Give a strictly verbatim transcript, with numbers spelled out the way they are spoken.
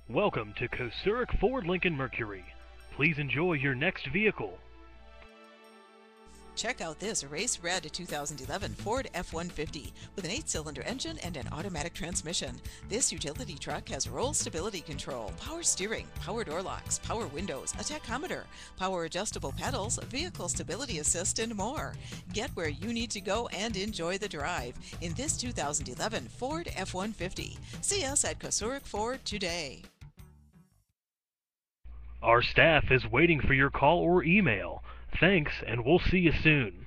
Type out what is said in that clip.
Welcome to Kocourek Ford Lincoln Mercury. Please enjoy your next vehicle. Check out this race red two thousand eleven Ford F one fifty with an eight-cylinder engine and an automatic transmission. This utility truck has roll stability control, power steering, power door locks, power windows, a tachometer, power adjustable pedals, vehicle stability assist, and more. Get where you need to go and enjoy the drive in this two thousand eleven Ford F one fifty. See us at Kocourek Ford today. Our staff is waiting for your call or email. Thanks, and we'll see you soon.